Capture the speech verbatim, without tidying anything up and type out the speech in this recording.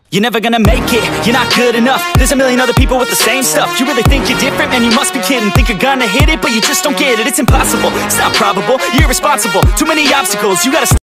You're never gonna make it, you're not good enough. There's a million other people with the same stuff. You really think you're different? Man, you must be kidding. Think you're gonna hit it, but you just don't get it. It's impossible, it's not probable, you're irresponsible. Too many obstacles, you gotta